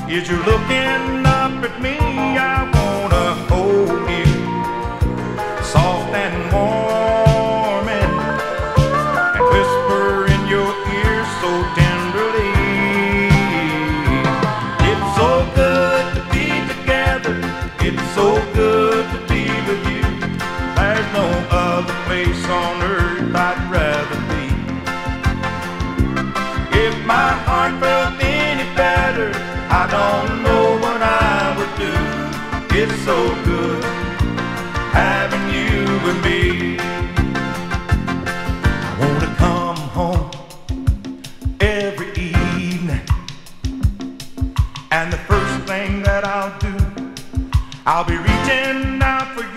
Is you looking up at me? I wanna hold you soft and warm and whisper in your ear so tenderly. It's so good to be together. It's so good to be with you. There's no other place on earth I'd rather be. If my heart felt any better, I don't know what I would do. It's so good having you with me. I wanna come home every evening, and the first thing that I'll do, I'll be reaching out for